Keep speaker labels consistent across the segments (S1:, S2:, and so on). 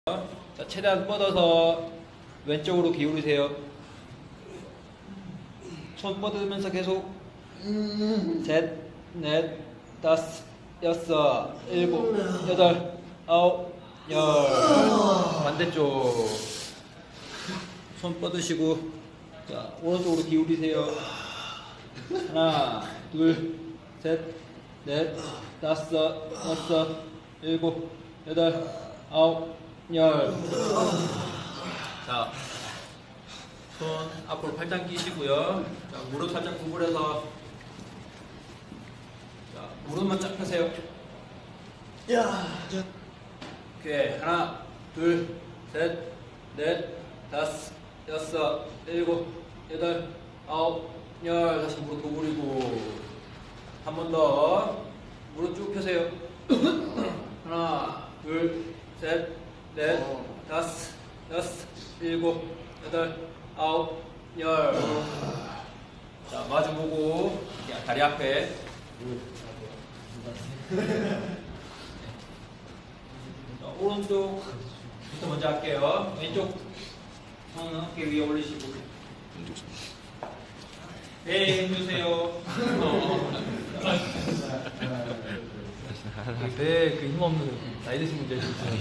S1: 자, 최대한 뻗어서 왼쪽으로 기울이세요. 손 뻗으면서 계속 셋, 넷, 다섯, 여섯, 일곱, 여덟, 아홉, 열. 반대쪽 손 뻗으시고 자, 오른쪽으로 기울이세요. 하나, 둘, 셋, 넷, 다섯, 여섯, 일곱, 여덟, 아홉, 열. 자, 손 앞으로 팔짱 끼시고요. 자, 무릎 살짝 구부려서 자, 무릎만 쫙 펴세요. 오케이. 하나, 둘, 셋, 넷, 다섯, 여섯, 일곱, 여덟, 아홉, 열. 다시 무릎 구부리고 한 번 더 무릎 쭉 펴세요. 하나, 둘, 셋, 넷, 다섯, 여섯, 일곱, 여덟, 아홉, 열. 자, 마주보고 다리 앞에. 자, 오른쪽부터 먼저 할게요. 왼쪽 손 어깨 위에 올리시고 배 힘주세요. 배 그 힘없는 나이 드신 분들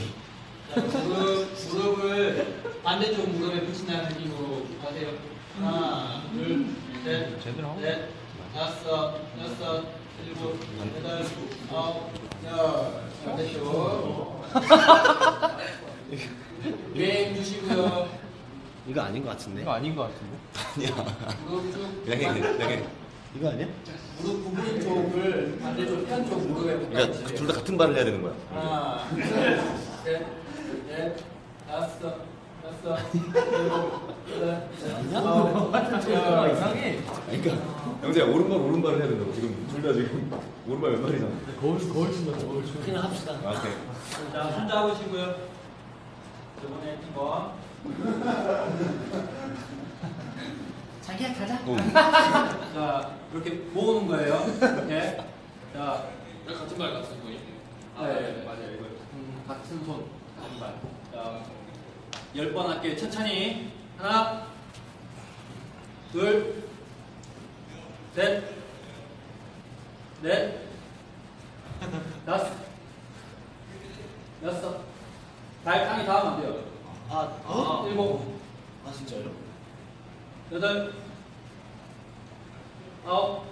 S1: 무릎을 반대쪽 무릎에 붙인다는 느낌으로 하세요. 하나, 둘, 셋, 넷, 다섯, 여섯, 일곱, 여덟, 아홉, 열. 반대쪽. 유행 주시고요.
S2: 이거 아닌 것 같은데?
S3: 이거 아닌 것 같은데?
S2: 아니야.
S1: 무릎 쭉.
S2: 그냥 해. 이거 아니야?
S1: 무릎 구부린 쪽을 반대쪽 편쪽 무릎에
S2: 그러니까
S1: 붙여주세요.
S2: 둘 다 같은 발을 해야 되는 거야.
S1: 하나, 둘, 셋, 넷, 다섯, 여섯, 일곱, 여덟, 아홉, 열.
S3: 이상해.
S2: 그러니까 영재야 오른발을 해야 된다고. 지금 둘 다 지금 오른발 왼발이잖아.
S3: 거울 춘다, 거울 춘.
S2: 그냥 합시다. 아, 오케이.
S1: 자, 손 잡으시고요. 이번에 한 번.
S4: 자기야 가자.
S1: 자, 이렇게 모으는 거예요. 이렇게. 자,
S5: 같은 발 같은 손이.
S1: 네, 맞아요. 이거 같은 손, 같은 발. 자, 10번 할게요. 천천히. 하나, 둘, 셋, 넷, 다섯, 여섯. 발칸이 닿으면 안 돼요. 일곱,
S2: 진짜요?
S1: 여덟, 아홉,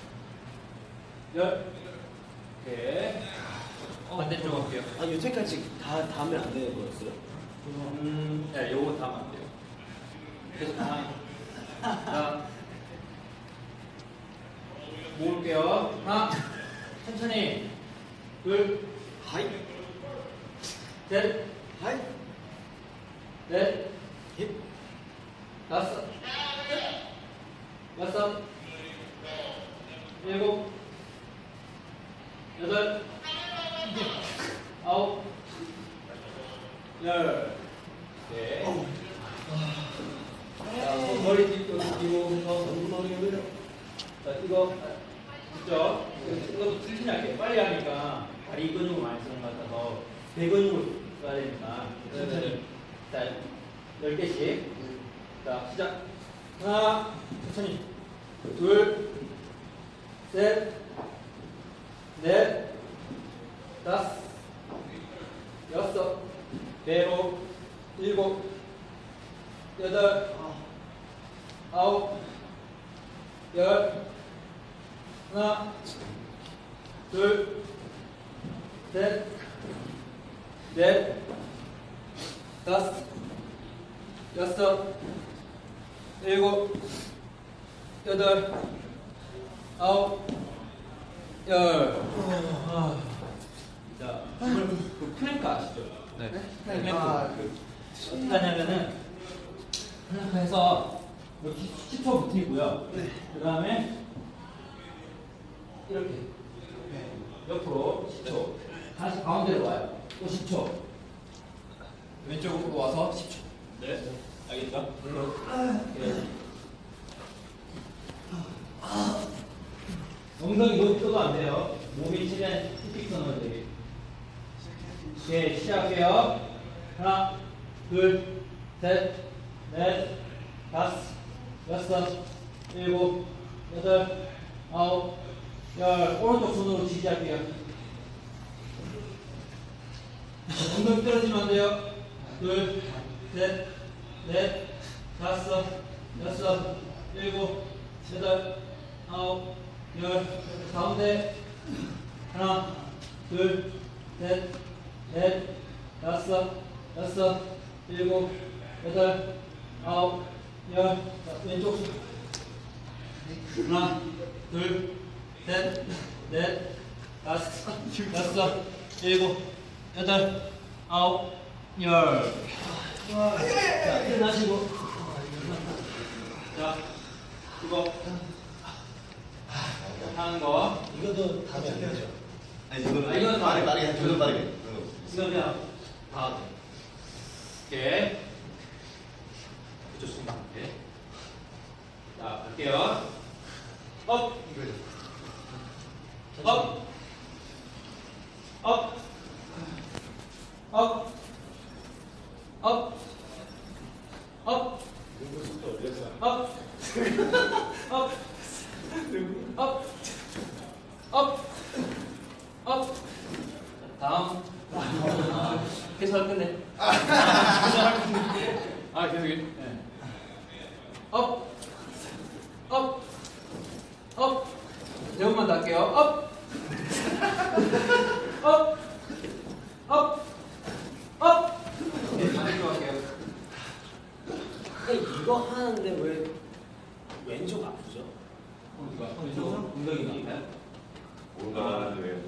S1: 열. 오케이. 반대쪽 할게요.
S2: 여태까지 다 닿으면 안 되는 거였어요?
S1: 네, 요거 닿으면 안 돼요. 계속 자, 모을게요. 하나, 천천히. 둘,
S2: 하이.
S1: 셋,
S2: 하이.
S1: 넷,
S2: 힙.
S1: 다섯, 여섯, 일곱, 여덟, 아홉, 열. 네. 자, 손머리 뒤로 뒤로 손머리를. 자, 이거 있죠? 이것도 틀리지 않게 빨리 하니까 다리 근육을 많이 쓰는 것 같아서 배 근육을 써야 되니까. 자, 10개씩. 자, 시작. 하나, 천천히. 둘, 셋, 넷, 다섯, 여섯, 배로, 일곱, 여덟, 아홉, 열. 하나, 둘, 셋, 넷, 다섯, 여섯, 일곱, 여덟, 아홉, 열. 자, 그 플랭크 아시죠?
S3: 네.
S1: 플랭크. 어떻게 하냐면은 플랭크 해서 이렇게 10초 버티고요. 그 다음에 이렇게 옆으로 10초. 다시 가운데로 와요. 또 10초. 왼쪽으로 와서 10초. 네. 알겠죠? 네. 엉덩이 높여도 안 돼요. 몸이 최대한 힙픽 선을 되게. 네, 시작해요. 하나, 둘, 셋, 넷, 다섯, 여섯, 일곱, 여덟, 아홉, 열. 오른쪽 손으로 지지할게요. 엉덩이 떨어지면 안 돼요. 둘, 셋, 넷, 다섯, 여섯, 일곱, 여덟, 아홉, 열. 가운데 하나, 둘, 셋, 넷, 다섯, 여섯, 일곱, 여덟, 아홉, 열. 자, 왼쪽 손. 하나, 둘, 셋, 넷, 다섯, 여섯, 일곱, 여덟, 아홉, 열. 자, 일어나시고. 자, 이거 하는 거.
S3: 이것도 다음에 안 되죠?
S2: 아니 이거는
S1: 이거는
S2: 빠르게 조금 빠르게.
S1: 이거 그냥 오케이. 좋습니다. 오케이. 자, 갈게요. 업, 업, 업, 업, 업, 업, 업, 업, 업, 업. 다음. 계속 할 건데. 계속해. 네. 업, 업, 업. 조금만 더 할게요. 업, 업, 업, 업. 네, 반대쪽 할게요.
S3: 이거 하는데 왜 왼쪽 아프죠?
S1: 왼쪽 엉덩이가.
S2: 오른발 하는데 왜?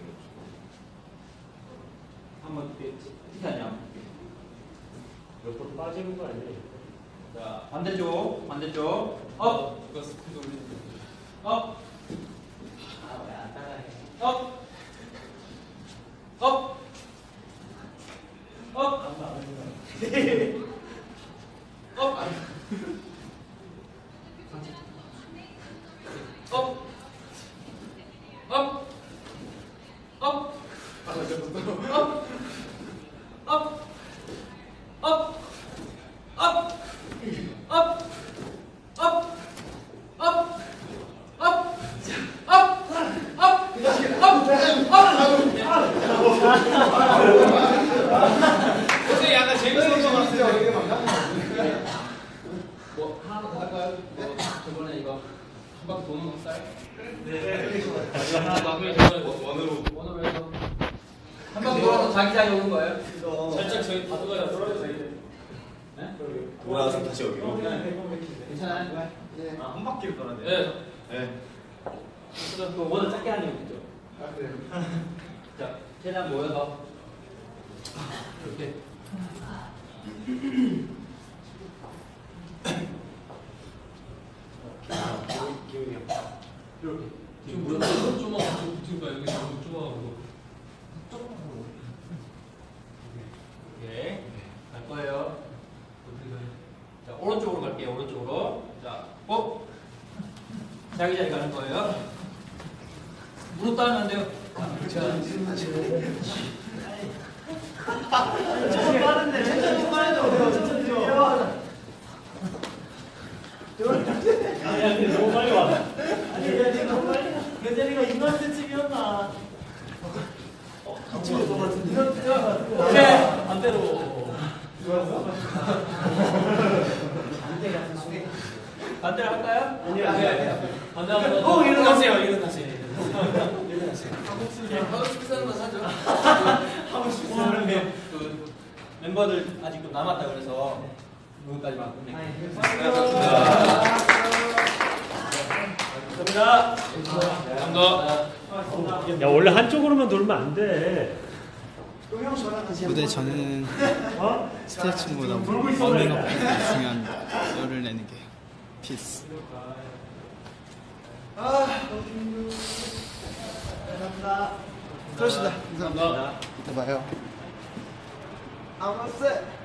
S1: 한번 어떻게 하냐.
S3: 옆으로 빠지는 거 아니에요?
S1: 자, 반대쪽, 반대쪽. 업, 업,
S3: 왜 안 따라해?
S1: 업, 업, 업, 업, 업, 업, 업, 업, 업, 업, 업, 업, 업, 근데 약간 재밌었던 것 같아요. 뭐 하나 더 할까요? 저번에 이거 한 바퀴 도는 거 쌀? 네. 하나 더 하고요. 원으로 해서 한 바퀴 돌아서 자기 자리 오는 거예요. 살짝 저희 바둑가 떨어져서 이제. 네?
S2: 돌아서 다시 여기로.
S1: 괜찮아요?
S3: 네.
S2: 한 바퀴를 돌아야 돼.
S1: 네.
S2: 네.
S1: 그래서 그 원을 작게 하는 게 있죠. 자, 최대한 모여서 이렇게.
S3: 기운이
S1: 이렇게.
S5: 지금 뭐야? 쪼마하고 붙을까? 여기 너무 쪼마하고.
S1: 오케이. 갈 거예요.
S5: 어떻게 가요?
S1: 자, 오른쪽으로 갈게요. 오른쪽으로. 자, 꼭 자기 자리 가는 거예요. 무릎 따면 안 돼요.
S3: 조금 빠른데 천천히 빠르죠. 천천히 좀. 아니 너무 빨리 와. 아니 야 너무 빨리 가. 예전이가 이만큼쯤이었나? 이쪽에 더 같은데.
S1: 오케이. 반대로. 반대로 할까요?
S3: 아니요.
S1: 반대 한번.
S3: 일어나세요. 일어나세요.
S1: 하고 싶은 거 사죠.
S3: 하고 싶으면
S1: 그 멤버들 아직도 남았다 그래서 여기까지만 끝낼게요. 감사합니다. 감사합니다.
S3: 야 원래 한쪽으로만 돌면 안 돼.
S6: 무대 전에는
S3: 어?
S6: 스트레칭보다
S3: 물고 있어,
S6: 워밍업
S3: 그래.
S6: 중요합니다. 열을 내는 게 피스.
S3: 감사합니다.
S6: 그렇습니다. 감사합니다. 이따 봐요.
S3: 아마스.